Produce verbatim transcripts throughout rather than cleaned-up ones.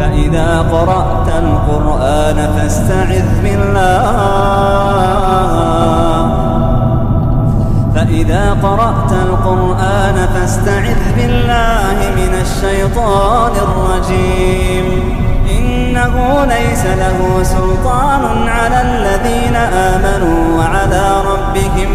فإذا قرأت القرآن فاستعذ بالله فإذا قرأت القرآن فاستعذ بالله من الشيطان الرجيم إنه ليس له سلطان على الذين آمنوا وعلى ربهم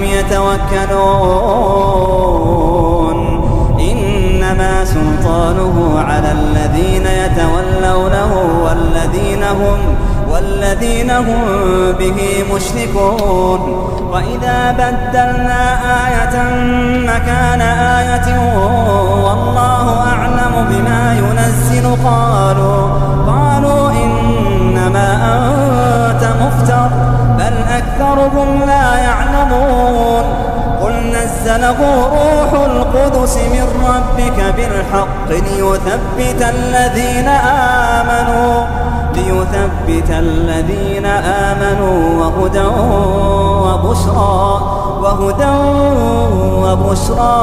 يتوكلون إنما سلطانه على الذين يتولونه والذين هم والذين هم به مشركون وإذا بدلنا آية مكان آية والله أعلم بما ينزل قالوا قالوا إنما أنت مفتر بل أكثرهم لا يعلمون قل نزله روح القدس من ربك بالحق ليثبت الذين آمنوا ليثبت الذين آمنوا وهدى وبشرى وهدى وبشرى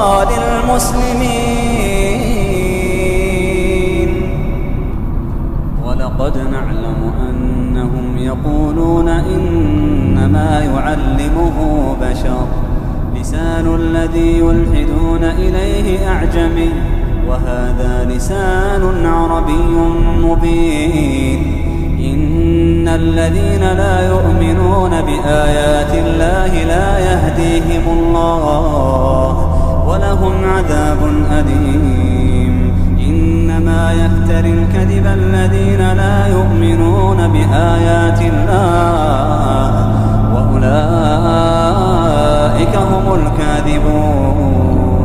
للمسلمين ولقد نعلم أنهم يقولون إنما يعلمه بشر لسان الذي يلحدون إليه أعجمي وهذا لسان عربي مبين إن الذين لا يؤمنون بآيات الله لا يهديهم الله ولهم عذاب أليم إنما يفتري الكذب الذين لا يؤمنون بآيات الله وأولئك هم الكاذبون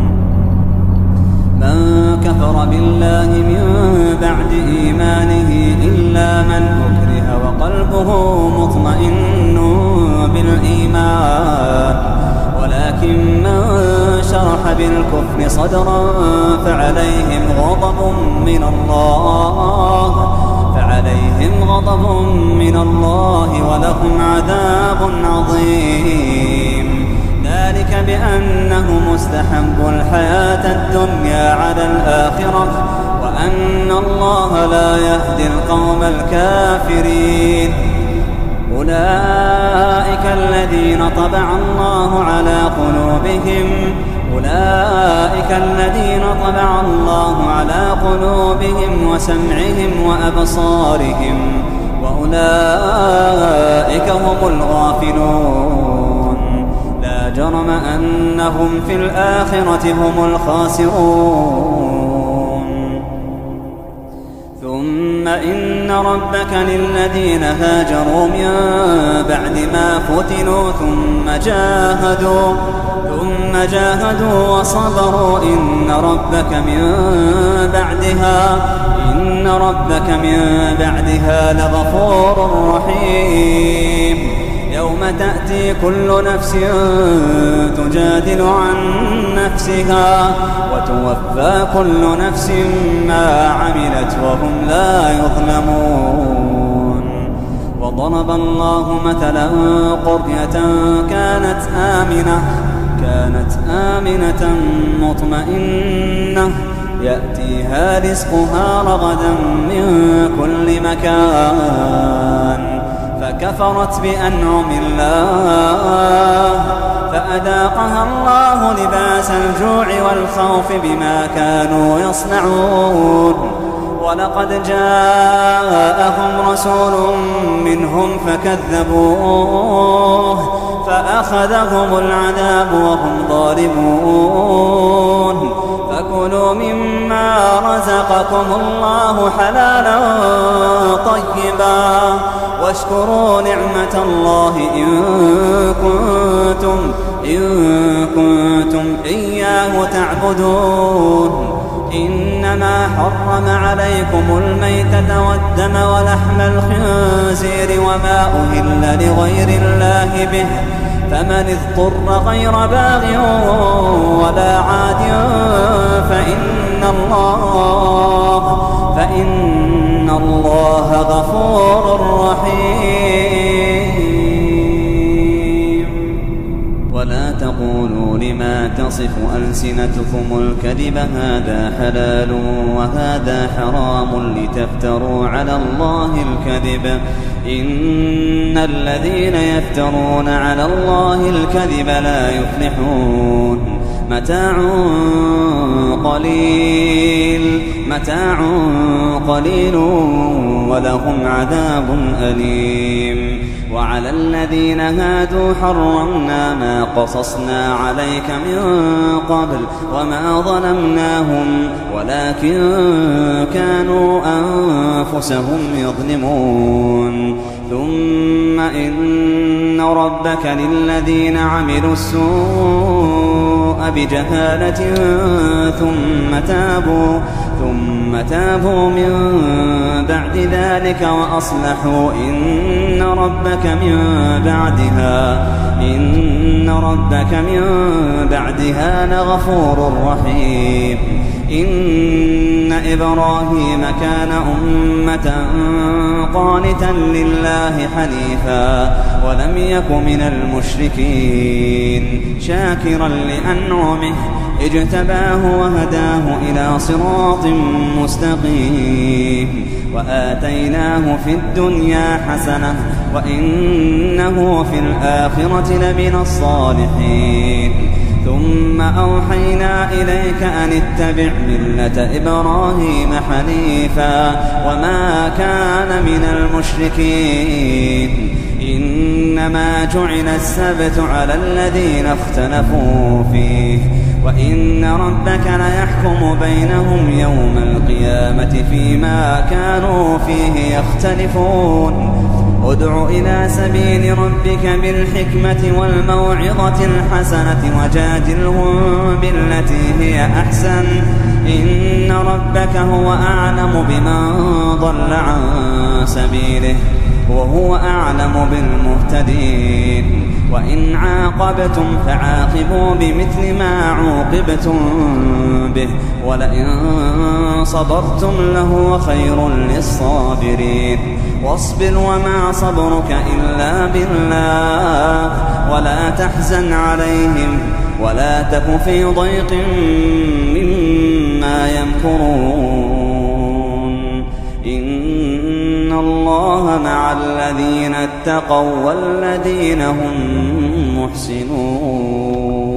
من كفر بالله من بعد إيمانه إلا من أكره وقلبه مطمئن بالإيمان ولكن من شرح بالكفر صدرا فعليهم غضب من الله فعليهم غضب من الله ولهم عذاب عظيم ذلك بأنهم استحبوا الحياة الدنيا على الآخرة وأن الله لا يهدي القوم الكافرين أولئك الذين طبع الله على قلوبهم أولئك الذين طبع الله على قلوبهم وسمعهم وأبصارهم وأولئك هم الغافلون لا جرم أنهم في الآخرة هم الخاسرون ثم إن ربك للذين هاجروا من بعد ما فتنوا ثم جاهدوا ثم جاهدوا وصبروا إن ربك من بعدها إن ربك من بعدها لغفور رحيم يوم تأتي كل نفس تجادل عن نفسها وتوفى كل نفس ما عملت وهم لا يظلمون وضرب الله مثلا قرية كانت آمنة كانت آمنة مطمئنة يأتيها رزقها رغدا من كل مكان فكفرت بأنعم الله فأذاقها الله لباس الجوع والخوف بما كانوا يصنعون ولقد جاءهم رسول منهم فكذبوه فأخذهم العذاب وهم ظالمون فكلوا مما رزقكم الله حلالا طيبا واشكروا نعمة الله إن كنتم, إن كنتم إياه تعبدون إنما حرم عليكم الميتة والدم ولحم الخنزير وما أهل لغير الله به فمن اضطر غير باغ ولا عاد فإن الله فإن الله غفور رحيم ولا تقولوا بما تصف ألسنتكم الكذب هذا حلال وهذا حرام لتفتروا على الله الكذب إن الذين يفترون على الله الكذب لا يفلحون متاع قليل متاع قليل ولهم عذاب أليم وعلى الذين هادوا حرمنا ما قصصنا عليك من قبل وما ظلمناهم ولكن كانوا أنفسهم يظلمون ثم إن ربك للذين عملوا السوء بجهالة ثم تابوا ثم تابوا من بعد ذلك وأصلحوا إن ربك من بعدها إن ربك من بعدها لغفور رحيم إن إبراهيم كان أمة قانتا لله حنيفا ولم يك من المشركين شاكرا لأنعمه اجتباه وهداه إلى صراط مستقيم وآتيناه في الدنيا حسنة وإنه في الآخرة لمن الصالحين ثم أوحينا إليك أن اتبع ملة إبراهيم حنيفا وما كان من المشركين إنما جعل السبت على الذين اختلفوا فيه وإن ربك ليحكم بينهم يوم القيامة فيما كانوا فيه يختلفون ادع إلى سبيل ربك بالحكمة والموعظة الحسنة وجادلهم بالتي هي أحسن إن ربك هو أعلم بمن ضل عن سبيله وهو أعلم بالمهتدين وإن عاقبتم فعاقبوا بمثل ما عوقبتم به ولئن صبرتم لهو خير للصابرين واصبر وما صبرك إلا بالله ولا تحزن عليهم ولا تك في ضيق مما يمكرون إن الله مع الذين اتقوا والذين هم محسنون.